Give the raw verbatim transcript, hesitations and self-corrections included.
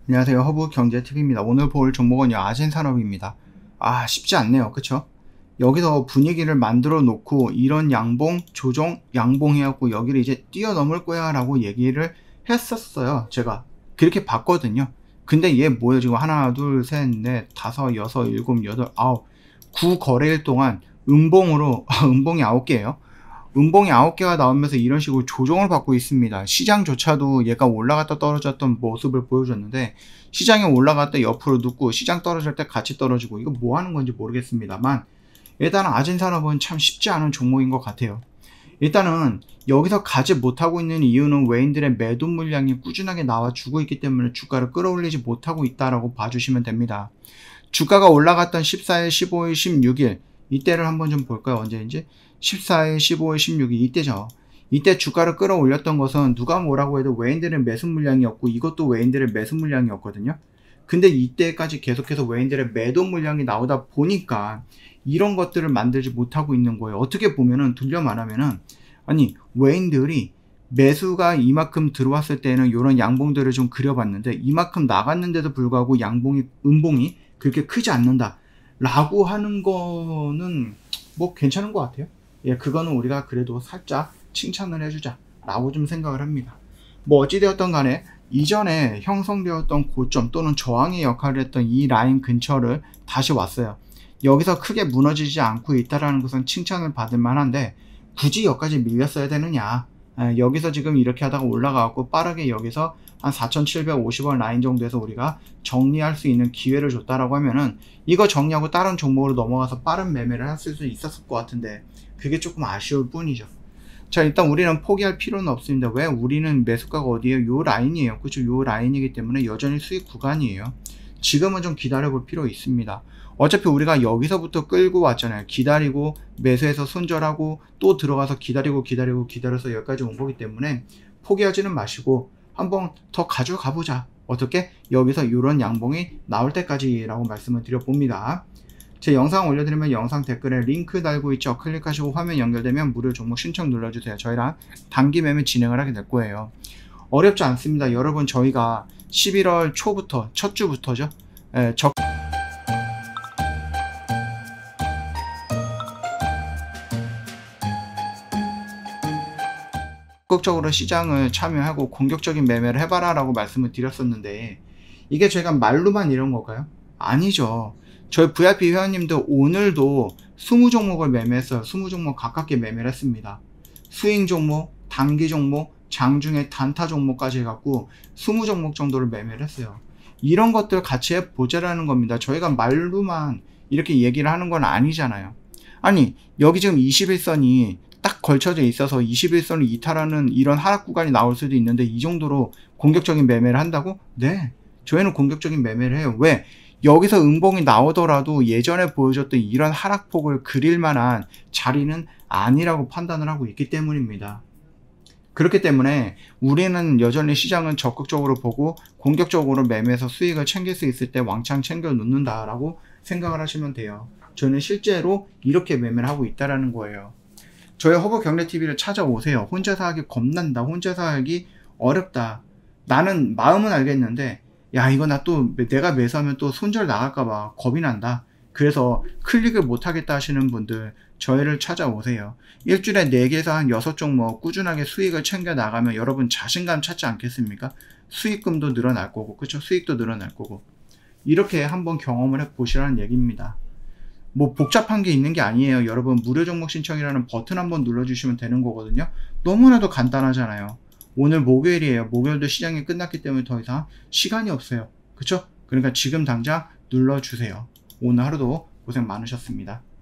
안녕하세요. 허브 경제팁입니다. 오늘 볼 종목은요, 아진산업입니다. 아, 쉽지 않네요. 그쵸? 여기서 분위기를 만들어 놓고 이런 양봉, 조정, 양봉해갖고 여기를 이제 뛰어넘을 거야 라고 얘기를 했었어요. 제가 그렇게 봤거든요. 근데 얘 뭐예요? 지금 하나, 둘, 셋, 넷, 다섯, 여섯, 일곱, 여덟, 아홉, 구 거래일 동안 음봉으로, 음봉이 아홉 개예요. 음봉이 아홉 개가 나오면서 이런 식으로 조정을 받고 있습니다. 시장조차도 얘가 올라갔다 떨어졌던 모습을 보여줬는데, 시장이 올라갔다 옆으로 눕고 시장 떨어질 때 같이 떨어지고, 이거 뭐 하는 건지 모르겠습니다만 일단 아진산업은 참 쉽지 않은 종목인 것 같아요. 일단은 여기서 가지 못하고 있는 이유는 외인들의 매도 물량이 꾸준하게 나와주고 있기 때문에 주가를 끌어올리지 못하고 있다라고 봐주시면 됩니다. 주가가 올라갔던 십사 일, 십오 일, 십육 일 이때를 한번 좀 볼까요? 언제인지? 십사 일, 십오 일, 십육 일 이때죠. 이때 주가를 끌어올렸던 것은 누가 뭐라고 해도 외인들의 매수 물량이었고, 이것도 외인들의 매수 물량이었거든요. 근데 이때까지 계속해서 외인들의 매도 물량이 나오다 보니까 이런 것들을 만들지 못하고 있는 거예요. 어떻게 보면은, 돌려 말하면은, 아니 외인들이 매수가 이만큼 들어왔을 때는 이런 양봉들을 좀 그려봤는데, 이만큼 나갔는데도 불구하고 양봉이, 음봉이 그렇게 크지 않는다 라고 하는 거는 뭐 괜찮은 것 같아요. 예, 그거는 우리가 그래도 살짝 칭찬을 해주자 라고 좀 생각을 합니다. 뭐 어찌되었던 간에 이전에 형성되었던 고점 또는 저항의 역할을 했던 이 라인 근처를 다시 왔어요. 여기서 크게 무너지지 않고 있다는 것은 칭찬을 받을 만한데, 굳이 여기까지 밀렸어야 되느냐. 예, 여기서 지금 이렇게 하다가 올라가고 빠르게 여기서 한 사천칠백오십 원 라인 정도에서 우리가 정리할 수 있는 기회를 줬다라고 하면은, 이거 정리하고 다른 종목으로 넘어가서 빠른 매매를 할 수 있었을 것 같은데 그게 조금 아쉬울 뿐이죠. 자, 일단 우리는 포기할 필요는 없습니다. 왜? 우리는 매수가가 어디에요? 요 라인이에요. 그쵸? 요 라인이기 때문에 여전히 수익 구간이에요. 지금은 좀 기다려 볼 필요 있습니다. 어차피 우리가 여기서부터 끌고 왔잖아요. 기다리고 매수해서 손절하고 또 들어가서 기다리고 기다리고 기다려서 여기까지 온 거기 때문에 포기하지는 마시고 한번 더 가져가 보자. 어떻게? 여기서 이런 양봉이 나올 때까지 라고 말씀을 드려봅니다. 제 영상 올려드리면 영상 댓글에 링크 달고 있죠. 클릭하시고 화면 연결되면 무료 종목 신청 눌러주세요. 저희랑 단기 매매 진행을 하게 될 거예요. 어렵지 않습니다. 여러분, 저희가 십일월 초부터, 첫 주부터죠. 예, 적 적극적으로 시장을 참여하고 공격적인 매매를 해봐라 라고 말씀을 드렸었는데, 이게 제가 말로만 이런 걸까요? 아니죠. 저희 브이아이피 회원님들 오늘도 이십 종목을 매매했어요. 이십 종목 가깝게 매매를 했습니다. 스윙 종목, 단기 종목, 장중에 단타 종목까지 해갖고 이십 종목 정도를 매매를 했어요. 이런 것들 같이 해보자라는 겁니다. 저희가 말로만 이렇게 얘기를 하는 건 아니잖아요. 아니, 여기 지금 이십일선이 딱 걸쳐져 있어서 이십일선을 이탈하는 이런 하락 구간이 나올 수도 있는데, 이 정도로 공격적인 매매를 한다고? 네, 저희는 공격적인 매매를 해요. 왜? 여기서 음봉이 나오더라도 예전에 보여줬던 이런 하락폭을 그릴 만한 자리는 아니라고 판단을 하고 있기 때문입니다. 그렇기 때문에 우리는 여전히 시장은 적극적으로 보고 공격적으로 매매해서 수익을 챙길 수 있을 때 왕창 챙겨 놓는다 라고 생각을 하시면 돼요. 저는 실제로 이렇게 매매를 하고 있다는 거예요. 저희 허브 경제티비를 찾아오세요. 혼자서 하기 겁난다, 혼자서 하기 어렵다, 나는 마음은 알겠는데 야, 이거 나 또 내가 매수하면 또 손절 나갈까봐 겁이 난다, 그래서 클릭을 못하겠다 하시는 분들 저희를 찾아오세요. 일주일에 네 개에서 한 여섯 종목 꾸준하게 수익을 챙겨 나가면 여러분 자신감 찾지 않겠습니까? 수익금도 늘어날 거고, 그쵸? 수익도 늘어날 거고. 이렇게 한번 경험을 해보시라는 얘기입니다. 뭐 복잡한 게 있는 게 아니에요. 여러분, 무료 종목 신청이라는 버튼 한번 눌러주시면 되는 거거든요. 너무나도 간단하잖아요. 오늘 목요일이에요. 목요일도 시장이 끝났기 때문에 더 이상 시간이 없어요. 그쵸? 그러니까 지금 당장 눌러주세요. 오늘 하루도 고생 많으셨습니다.